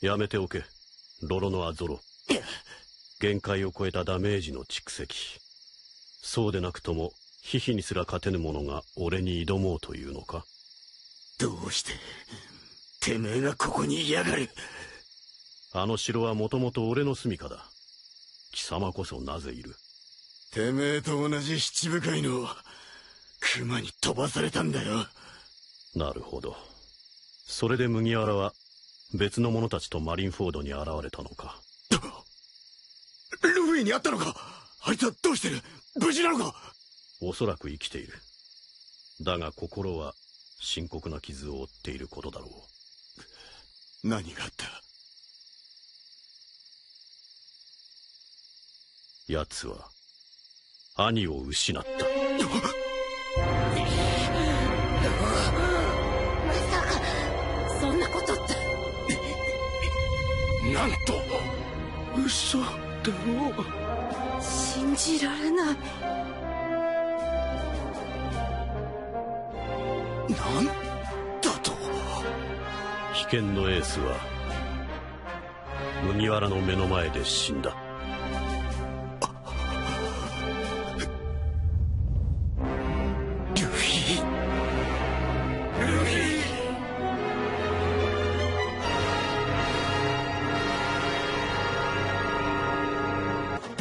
やめておけ、ロロノア・ゾロ。限界を超えたダメージの蓄積。そうでなくともヒヒにすら勝てぬ者が俺に挑もうというのか。 どうしててめえがここにいやがる。 あの城はもともと俺の住処だ。貴様こそなぜいる。 てめえと同じ七部会の熊に飛ばされたんだよ。 なるほど。それで麦わらは別の者たちとマリンフォードに現れたのか。 ルフィに会ったのか。あいつはどうしてる。無事なのか。 おそらく生きている。だが心は深刻な傷を負っていることだろう。何があった。 奴は兄を失った。 まさかそんなことって。 なんと嘘だろ。 信じられない。 なんだと。 危険のエースは麦わらの目の前で死んだ。